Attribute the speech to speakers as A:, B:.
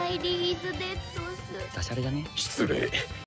A: イリーズ・デッドス。
B: ダジャレだね。
C: 失礼。